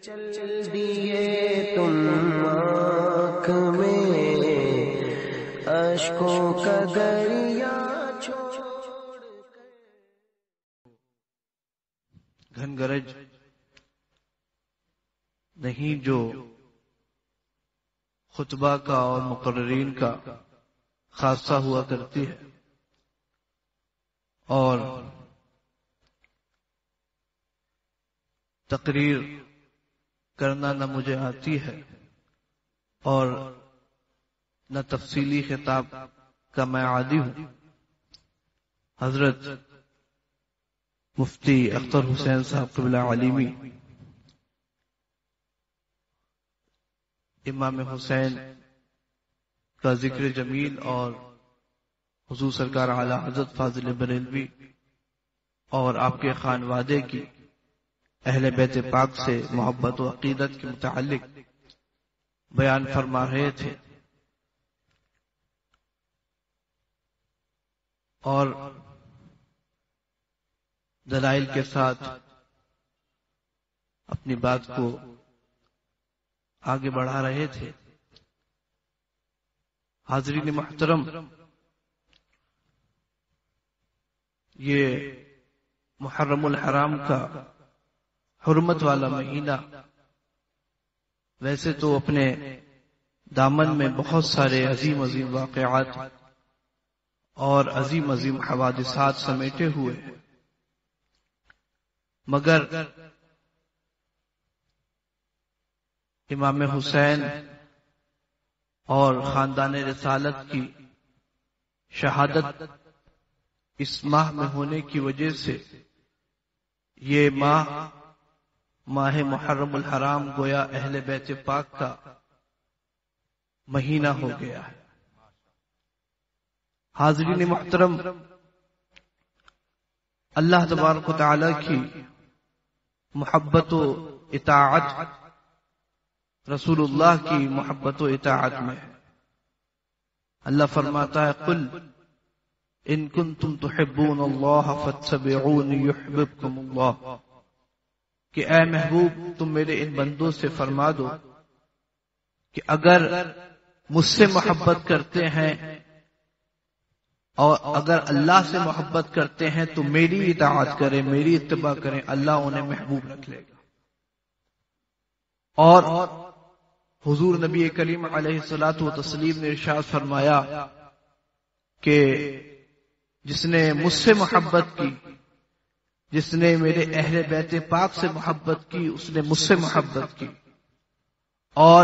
چل دیے تم آنکھ میں اشکوں کا دریا چھوڑ گھن گرج نہیں جو خطبہ کا اور مقررین کا خاصہ ہوا کرتی ہے، اور تقریر کرنا نہ مجھے آتی ہے اور نہ تفصیلی خطاب کا میں عادی ہوں۔ حضرت مفتی اختر حسین صاحب قبلہ علیمی امام حسین کا ذکر جمیل اور حضور سرکار اعلی حضرت فاضل بریلوی اور آپ کے خانوادے کی اہل بیت پاک سے محبت و عقیدت کے متعلق بیان فرما رہے تھے، اور دلائل کے ساتھ اپنی بات کو آگے بڑھا رہے تھے۔ حاضرین محترم، یہ محرم الحرام کا حرمت والا مہینہ ویسے تو اپنے دامن میں بہت سارے عظیم عظیم واقعات اور عظیم عظیم حوادثات سمیٹے ہوئے، مگر امام حسین اور خاندان رسالت کی شہادت اس ماہ میں ہونے کی وجہ سے یہ ماہ محرم الحرام گویا اہل بیت پاک کا مہینہ ہو گیا ہے۔ حاضرین محترم، اللہ تبارک و تعالی کی محبت و اطاعت رسول اللہ کی محبت و اطاعت میں ہے۔ اللہ فرماتا ہے قل ان کنتم تحبون اللہ فاتبعونی یحببکم اللہ، کہ اے محبوب تم میرے ان بندوں سے فرما دو کہ اگر مجھ سے محبت کرتے ہیں اور اگر اللہ سے محبت کرتے ہیں تو میری اطاعت کریں، میری اتباع کریں، اللہ انہیں محبوب رکھ لے گا۔ اور حضور نبی کریم علیہ الصلوۃ والتسلیم نے ارشاد فرمایا کہ جس نے مجھ سے محبت کی، جس نے میرے اہل بیت پاک سے محبت کی، اس نے مجھ سے محبت کی، اور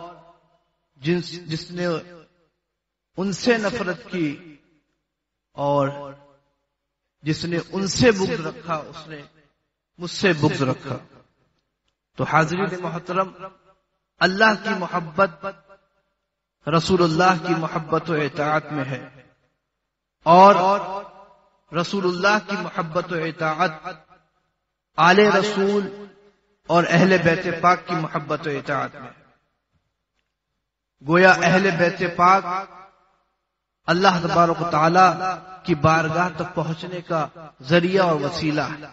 جس نے ان سے نفرت کی اور جس نے ان سے بغض رکھا، اس نے مجھ سے بغض رکھا۔ تو حاضرین محترم، اللہ کی محبت رسول اللہ کی محبت و اطاعت میں ہے، اور رسول اللہ کی محبت و اطاعت آل رسول اور اہل بیت پاک کی محبت و اطاعت میں ہے۔ گویا اہل بیت پاک اللہ تبارک و تعالی کی بارگاہ تک پہنچنے کا ذریعہ اور وسیلہ ہے۔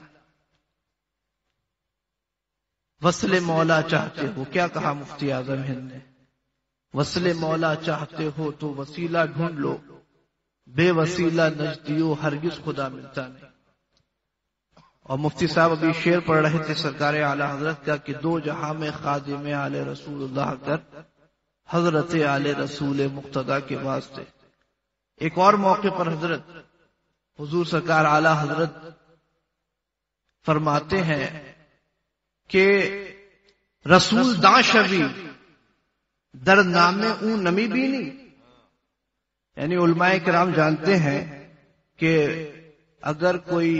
وصل مولا چاہتے ہو، کیا کہا مفتی اعظم ہند نے، وصل مولا چاہتے ہو تو وسیلہ ڈھونڈ لو، بے وسیلہ نجدیو ہرگز خدا ملتا نہیں۔ اور مفتی صاحب ابھی شعر پڑھ رہے تھے سرکار اعلی حضرت کا کہ دو جہاں میں خادم آل رسول اللہ کر، حضرت آل رسول مقتدی کے واسطے۔ ایک اور موقع پر حضرت حضور سرکار اعلی حضرت فرماتے ہیں کہ رسول داں شوی در نام اون نمی بینی، یعنی علماء کرام جانتے ہیں کہ اگر کوئی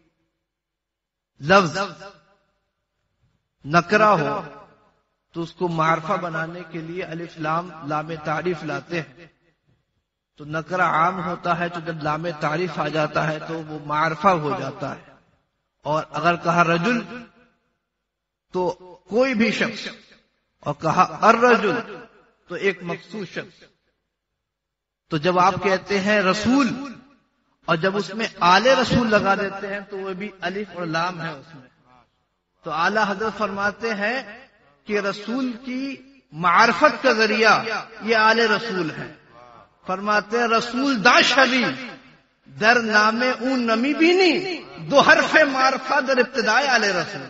لفظ نکرہ ہو تو اس کو معرفہ بنانے کے لیے الف لام تعریف لاتے ہیں، تو نکرہ عام ہوتا ہے، تو جب لام تعریف آ جاتا ہے تو وہ معرفہ ہو جاتا ہے۔ اور اگر کہا رجل تو کوئی بھی شخص، اور کہا الرجل تو ایک مخصوص شخص۔ تو جب آپ کہتے ہیں رسول اور جب اس میں آل رسول لگا دیتے ہیں تو وہ بھی الف اور لام ہے اس میں، تو اعلی حضرت فرماتے ہیں کہ رسول کی معرفت کا ذریعہ یہ آل رسول ہے. فرماتے ہیں رسول دا شوی در نام اون نمی بینی دو حرف معرفہ در ابتدائے آل رسول.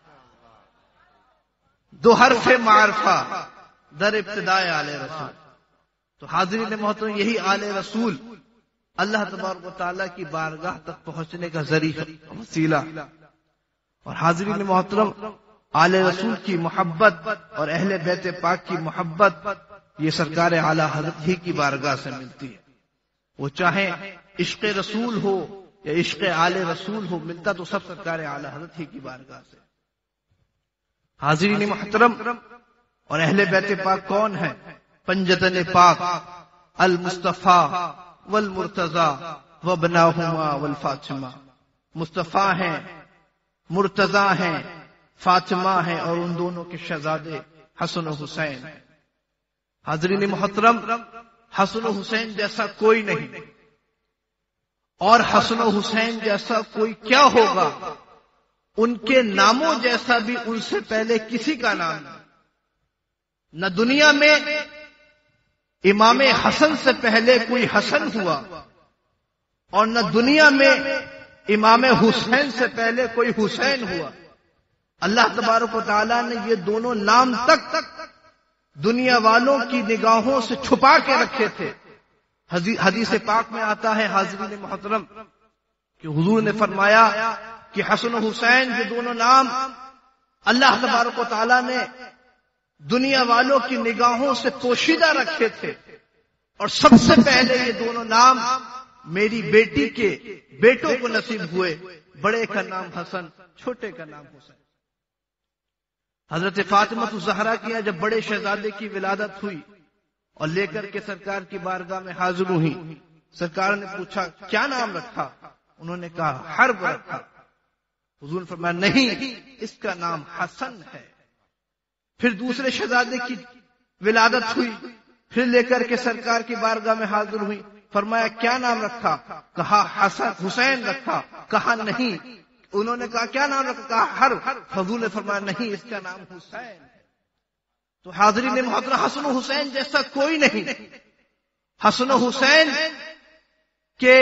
دو حرف معرفہ در ابتدائے آل رسول. تو حاضرین محترم یہی آل رسول اللہ تبارک و تعالیٰ کی بارگاہ تک پہنچنے کا ذریعہ وسیلہ. اور حاضرین محترم آل رسول کی محبت اور اہل بیت پاک کی محبت یہ سرکار اعلیٰ حضرت ہی کی بارگاہ سے ملتی ہے. وہ چاہے عشق رسول ہو یا عشق آل رسول ہو، ملتا تو سب سرکار اعلیٰ حضرت ہی کی بارگاہ سے. حاضرین محترم اور اہل بیت پاک کون ہیں؟ پنجتن پاک المصطفیٰ والمرتضی وابناہما والفاطمہ. مصطفیٰ ہیں، مرتضی ہیں، فاطمہ ہیں، اور ان دونوں کے شہزادے حسن و حسین. حاضرین محترم حسن و حسین جیسا کوئی نہیں، اور حسن و حسین جیسا کوئی کیا ہوگا؟ ان کے ناموں جیسا بھی ان سے پہلے کسی کا نام نہیں. نہ دنیا میں امام حسن سے پہلے کوئی حسن ہوا، اور نہ دنیا میں امام حسین سے پہلے کوئی حسین ہوا. اللہ تبارک و تعالیٰ نے یہ دونوں نام تک دنیا والوں کی نگاہوں سے چھپا کے رکھے تھے. حدیث پاک میں آتا ہے حاضرین محترم کہ حضور نے فرمایا کہ حسن و حسین یہ دونوں نام اللہ تبارک و تعالیٰ نے دنیا والوں کی نگاہوں سے پوشیدہ رکھے تھے، اور سب سے پہلے یہ دونوں نام میری بیٹی کے بیٹوں کو نصیب ہوئے. بڑے کا نام حسن، چھوٹے کا نام حسین. حضرت فاطمہ الزہرا کی جب بڑے شہزادے کی ولادت ہوئی اور لے کر کے سرکار کی بارگاہ میں حاضر ہوئی، سرکار نے پوچھا کیا نام رکھا؟ انہوں نے کہا حرب رکھا. حضور نے فرمایا نہیں، اس کا نام حسن ہے. پھر دوسرے شہزادے کی ولادت ہوئی، پھر لے کر کے سرکار کی بارگاہ میں حاضر ہوئی، فرمایا کیا نام رکھا؟ کہا حسین رکھا. کہا نہیں. انہوں نے کہا کیا نام رکھا؟ کہا حرب. حضور نے فرمایا نہیں، اس کا نام حسین. تو حاضرین محترم حسن و حسین جیسا کوئی نہیں. حسن و حسین کے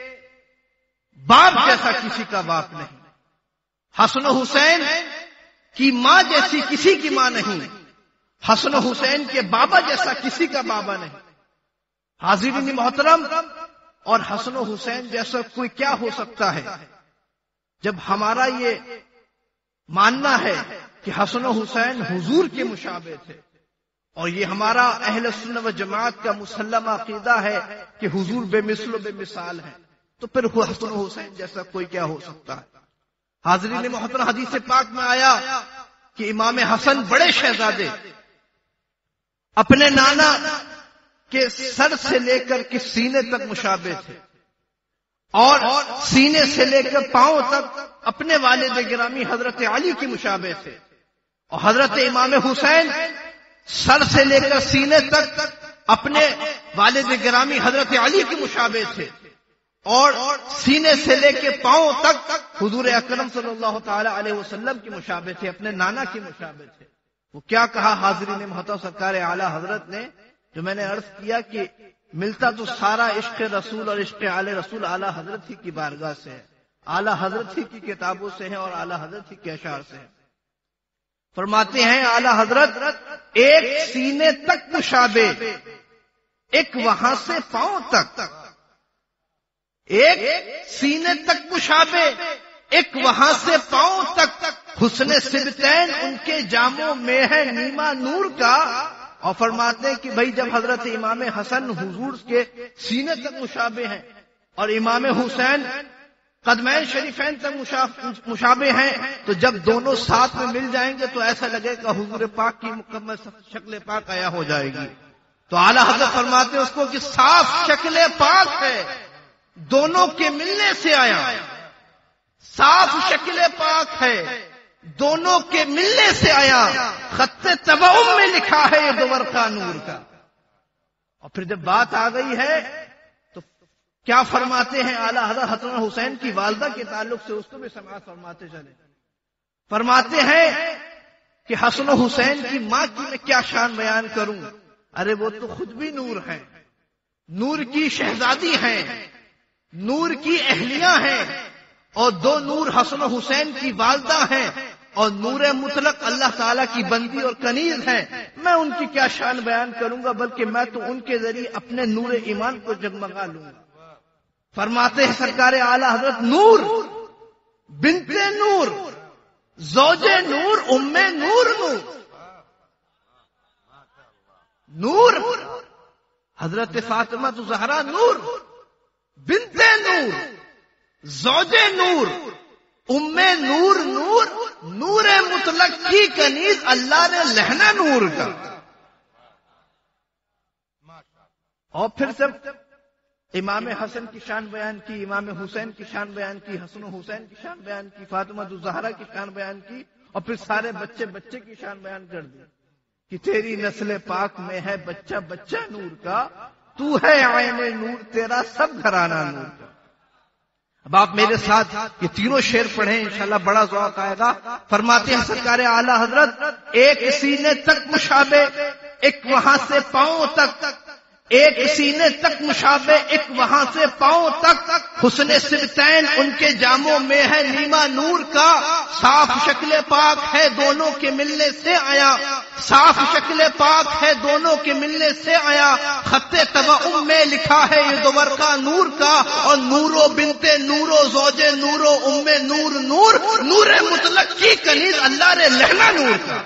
باپ جیسا کسی کا باپ نہیں. حسن و حسین کی ماں جیسی کسی کی ماں نہیں. حسن و حسین کے بابا جیسا کسی کا بابا نہیں. حاضرین محترم اور حسن و حسین جیسا کوئی کیا ہو سکتا ہے؟ جب ہمارا یہ ماننا ہے کہ حسن و حسین حضور کے مشابہ تھے، اور یہ ہمارا اہل سنت و جماعت کا مسلم عقیدہ ہے کہ حضور بے مثل و بے مثال ہیں، تو پھر حسن و حسین جیسا کوئی کیا ہو سکتا ہے؟ حاضرین محترم حدیث پاک میں آیا کہ امام حسن بڑے شہزادے اپنے نانا کے سر سے لے کر کے سینے تک مشابہ تھے، اور سینے سے لے کر پاؤں تک اپنے والد گرامی حضرت علی کی مشابہ تھے. اور حضرت امام حسین سر سے لے کر سینے تک اپنے والد گرامی حضرت علی کی مشابہ تھے، اور سینے سے لے کے پاؤں تک حضور اکرم صلی اللہ تعالی علیہ وسلم کی مشابہ تھے، اپنے نانا کی مشابہ تھے. وہ کیا کہا حاضرین محترم سرکار اعلیٰ حضرت نے؟ جو میں نے عرض کیا کہ ملتا تو سارا عشق رسول اور عشق آل رسول اعلیٰ حضرت ہی کی بارگاہ سے ہے، اعلیٰ حضرت ہی کی کتابوں سے ہے، اور اعلیٰ حضرت ہی کے اشعار سے ہے. فرماتے ہیں اعلیٰ حضرت ایک سینے تک مشابہ، ایک وہاں سے پاؤں تک. ایک سینے تک مشابہ، ایک وہاں سے پاؤں تک. حسن سبتین ان کے جاموں میں ہے نیما نور کا. اور فرماتے ہیں کہ بھائی جب حضرت امام حسن حضور کے سینے تک مشابہ ہیں، اور امام حسین قدمین شریفین تک مشابہ ہیں، تو جب دونوں ساتھ میں مل جائیں گے تو ایسا لگے کہ حضور پاک کی مکمل شکل پاک عیاں ہو جائے گی. تو اعلیٰ حضرت فرماتے ہیں اس کو کہ صاف شکل پاک ہے، دونوں کے ملنے سے آیا. صاف شکل پاک ہے، دونوں کے ملنے سے آیا. خط تبعم میں لکھا ہے یہ دو ورقہ نور کا. اور پھر جب بات آ گئی ہے تو کیا فرماتے ہیں اعلیٰ حضرت حسن حسین کی والدہ کے تعلق سے؟ اس کو بھی سماعت فرماتے چلے. فرماتے ہیں کہ حسن و حسین کی ماں کی میں کیا شان بیان کروں، ارے وہ تو خود بھی نور ہیں، نور کی شہزادی ہیں، نور کی اہلیہ ہیں، اور دو نور حسن و حسین کی والدہ ہیں، اور نور مطلق اللہ تعالیٰ کی بندی اور کنیز ہیں۔ میں ان کی کیا شان بیان کروں گا، بلکہ میں تو ان کے ذریعے اپنے نور ایمان کو جگمگا لوں گا۔ فرماتے ہیں سرکار اعلی حضرت، نور بنت نور، زوج نور، ام نور، نور نور حضرت فاطمہ زہرا نور، بنت نور، زوج نور، ام نور، نور نور مطلق کی کنیز، اللہ نے لہنا نور کا۔ اور پھر سب امام حسن کی شان بیان کی، امام حسین کی شان بیان کی، حسن و حسین کی شان بیان کی، فاطمہ الزہرا کی شان بیان کی، اور پھر سارے بچے بچے کی شان بیان کر دی کہ تیری نسل پاک میں ہے بچہ بچہ نور کا، تو ہے عین نور، تیرا سب گھرانہ نور کا۔ اب آپ میرے ساتھ یہ تینوں شعر پڑھیں، انشاءاللہ بڑا ذوق آئے گا۔ فرماتے ہیں سرکار اعلی حضرت، ایک سینے تک مشابہ، ایک وہاں سے پاؤں تک، ایک سینے تک مشابہ، ایک وہاں سے پاؤں تک، حسن سبتین ان کے جاموں میں ہے نیما نور کا، صاف شکل پاک ہے دونوں کے ملنے سے آیا، صاف شکل پاک ہے دونوں کے ملنے سے آیا، خط تبعم میں لکھا ہے یہ دو ورقہ نور کا، اور نورو بنت نورو زوج نورو ام نور، نور نور مطلق کی کنیز، اللہ نے لہنا نور کا۔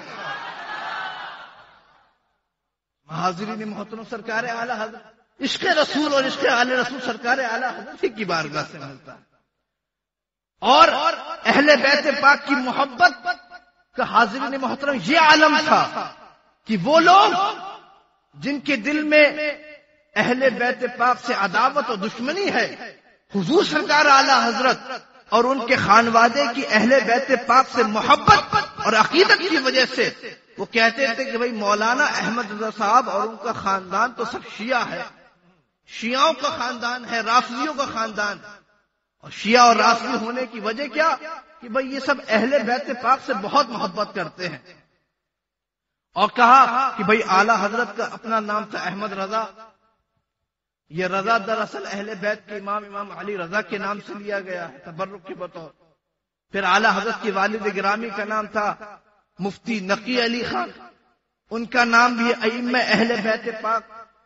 حاضرین محترم، سرکار اعلی حضرت عشق رسول اور عشق آل رسول سرکار اعلی حضرت کی بارگاہ سے ملتا ہے، اور اہل بیت پاک کی محبت کا حاضرین محترم یہ عالم تھا کہ وہ لوگ جن کے دل میں اہل بیت پاک سے عداوت اور دشمنی ہے، حضور سرکار اعلی حضرت اور ان کے خانوادے کی اہل بیت پاک سے محبت اور عقیدت کی وجہ سے وہ کہتے تھے کہ بھئی مولانا احمد رضا صاحب اور ان کا خاندان تو سب شیعہ ہے، شیعوں کا خاندان ہے، رافضیوں کا خاندان، اور شیعہ اور رافضی ہونے کی وجہ کیا کہ بھئی یہ سب اہل بیت پاک سے بہت محبت کرتے ہیں۔ اور کہا کہ بھئی اعلی حضرت کا اپنا نام تھا احمد رضا، یہ رضا دراصل اہل بیت کے امام علی رضا کے نام سے لیا گیا ہے تبرک کے بطور۔ پھر اعلی حضرت کے والد گرامی کا نام تھا مفتی نقی علی خان، ان کا نام بھی ائمہ اہل بیت پاک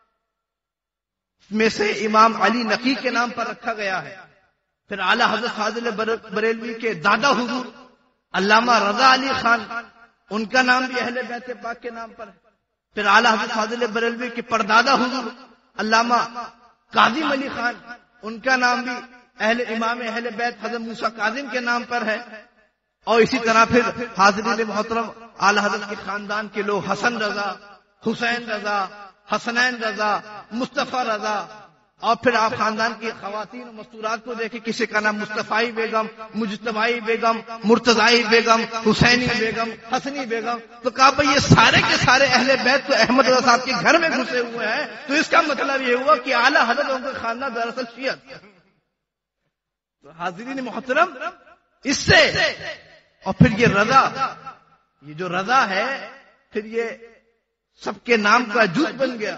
میں سے امام علی نقی کے نام پر رکھا گیا ہے۔ پھر اعلی حضرت فاضل بریلوی کے دادا حضور علامہ رضا علی خان، ان کا نام بھی اہل بیت پاک کے نام پر ہے۔ پھر اعلی حضرت فاضل بریلوی کے پردادا حضور علامہ کاظم علی خان، ان کا نام بھی امام اہل بیت حضرت موسیٰ کاظم کے نام پر ہے۔ اور اسی طرح پھر حاضرین محترم اعلی حضرت کے خاندان کے لوگ حسن رضا، حسین رضا، حسنین رضا، مصطفیٰ رضا، اور پھر آپ خاندان کی خواتین و مستورات کو دیکھیں، کسی کا نام مصطفی بیگم، مجتبی بیگم، مرتضی بیگم، حسینی بیگم، حسنی بیگم، تو کہا بھئی یہ سارے کے سارے اہل بیت تو احمد رضا صاحب کے گھر میں گھسے ہوئے ہیں، تو اس کا مطلب یہ ہوا کہ اعلی حضرت ان کا خاندان دراصل شیعہ تھا۔ تو حاضرین محترم، اس سے اور پھر یہ رضا، یہ جو رضا ہے پھر یہ سب کے نام کا جز بن گیا،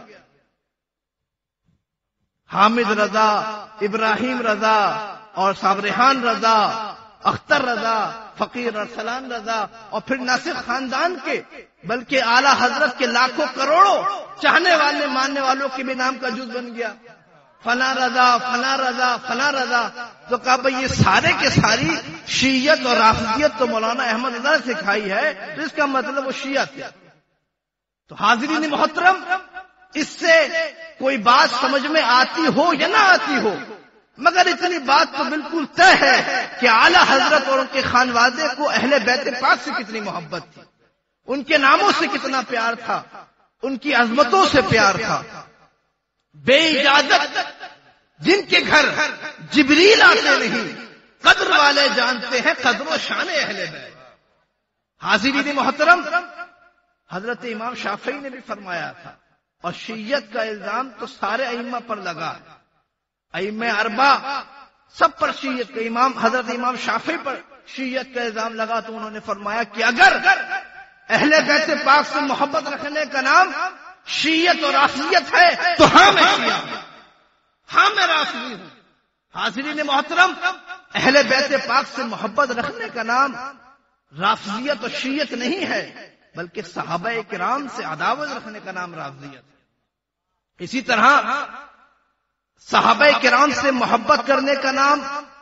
حامد رضا، ابراہیم رضا، اور صابرحان رضا، اختر رضا، فقیر ارسلان رضا، اور پھر نہ صرف خاندان کے بلکہ اعلی حضرت کے لاکھوں کروڑوں چاہنے والے ماننے والوں کے بھی نام کا جز بن گیا، فلاں رضا، فلاں رضا، فلاں رضا۔ تو کہا بھئی یہ سارے کے ساری شیعت اور رافضیت تو مولانا احمد رضا نے سکھائی ہے، تو اس کا مطلب وہ شیعہ تھے۔ تو حاضرین محترم، اس سے کوئی بات سمجھ میں آتی ہو یا نہ آتی ہو، مگر اتنی بات تو بالکل طے ہے کہ اعلی حضرت اور ان کے خانوادے کو اہل بیت پاک سے کتنی محبت تھی، ان کے ناموں سے کتنا پیار تھا، ان کی عظمتوں سے پیار تھا۔ بے اجازت جن کے گھر جبریل آتے نہیں، قدر والے جانتے ہیں قدر و شان اہل بیت۔ حاضرین محترم، حضرت امام شافعی نے بھی فرمایا تھا، اور شیعت کا الزام تو سارے ائمہ پر لگا ہے، ائمہ اربع سب پر شیعت کا، حضرت امام شافعی پر شیعت کا الزام لگا، تو انہوں نے فرمایا کہ اگر اہل بیت پاک سے محبت رکھنے کا نام شیعت اور رافضیت ہے تو ہاں میں شیعہ ہوں، ہاں میں رافضی ہوں۔ حاضرین محترم، اہل بیت پاک سے محبت رکھنے کا نام رافضیت اور شیعت نہیں ہے، بلکہ صحابہ کرام سے عداوت رکھنے کا نام رافضیت ہے۔ اسی طرح صحابہ کرام سے محبت کرنے کا نام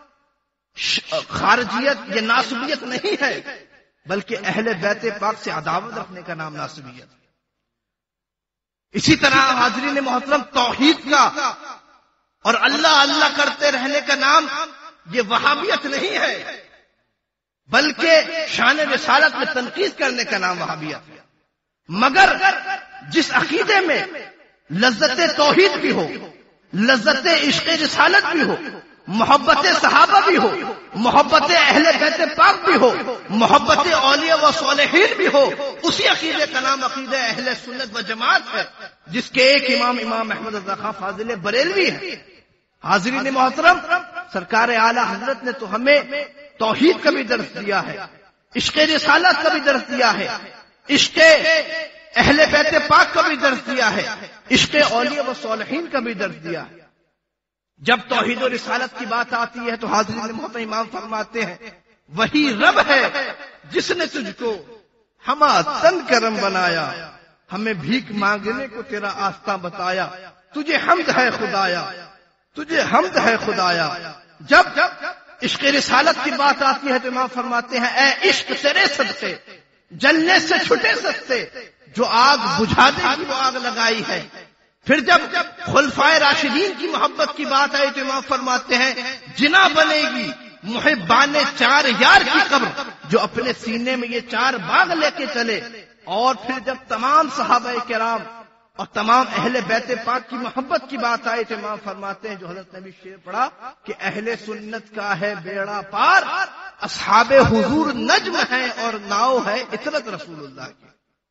خارجیت یا ناصبیت نہیں ہے، بلکہ اہل بیت پاک سے عداوت رکھنے کا نام ناصبیت ہے۔ اسی طرح حاضرین محترم، توحید کا اور اللہ اللہ کرتے رہنے کا نام یہ وہابیت نہیں ہے، بلکہ شان رسالت میں تنقید کرنے کا نام وہابیت ہے۔ مگر جس عقیدے میں لذت توحید بھی ہو، لذت عشق رسالت بھی ہو، محبت صحابہ بھی ہو، محبت اہل بیت پاک بھی ہو، محبت اولیاء و صالحین بھی ہو، اسی عقیدے کا نام عقیدہ اہل سنت و جماعت ہے، جس کے ایک امام احمد رضا خان فاضل بریلوی ہے۔ حاضرین محترم، سرکار اعلی حضرت نے تو ہمیں توحید کا بھی درس دیا ہے، عشق رسالت کا بھی درس دیا ہے، عشق اہل بیت پاک کا بھی درس دیا ہے، عشق اولیاء و صالحین کا بھی درس دیا ہے۔ جب توحید و رسالت کی بات آتی ہے تو حاضرین محترم امام فرماتے ہیں، وہی رب ہے جس نے تجھ کو ہما تن کرم بنایا، ہمیں بھیک مانگنے کو تیرا آستہ بتایا، تجھے حمد ہے خدایا، تجھے حمد ہے خدایا۔ جب عشق رسالت کی بات آتی ہے تو امام فرماتے ہیں، اے عشق تیرے صدقے جلنے سے چھٹے سستے، جو آگ بجھانے کی وہ آگ لگائی ہے۔ پھر جب خلفائے راشدین کی محبت کی بات آئی تو امام فرماتے ہیں، جنا بنے گی محبان چار یار کی قبر، جو اپنے سینے میں یہ چار باغ لے کے چلے۔ اور پھر جب تمام صحابہ کرام اور تمام اہل بیت پاک کی محبت کی بات آئی تو امام فرماتے ہیں، جو حضرت نے بھی شعر پڑھا کہ اہل سنت کا ہے بیڑا پار، اصحاب حضور نجم ہیں اور ناؤ ہے عطرت رسول اللہ کی۔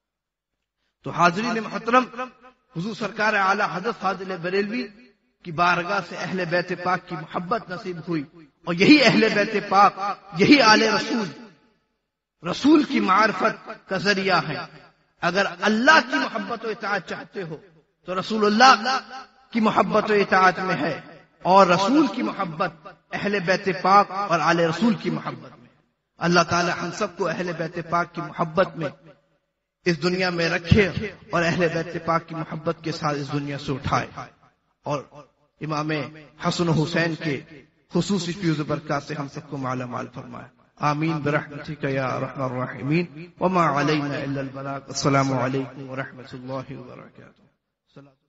تو حاضرین محترم، حضور سرکار اعلی حضرت فاضل بریلوی کی بارگاہ سے اہل بیت پاک کی محبت نصیب ہوئی، اور یہی اہل بیت پاک، یہی آل رسول کی معرفت کا ذریعہ ہے۔ اگر اللہ کی محبت و اطاعت چاہتے ہو تو رسول اللہ کی محبت و اطاعت میں ہے، اور رسول کی محبت اہل بیت پاک اور آل رسول کی محبت میں۔ اللہ تعالی ہم سب کو اہل بیت پاک کی محبت میں اس دنیا میں رکھے، اور اہل بیت پاک کی محبت کے ساتھ اس دنیا سے اٹھائے، اور امام حسن حسین کے خصوصی فیض و برکات سے ہم سب کو مالا مال فرمائے۔ آمین برحمتک یا ارحم الراحمین، وما علینا الا البلاغ۔ السلام علیکم ورحمۃ اللہ وبرکاتہ۔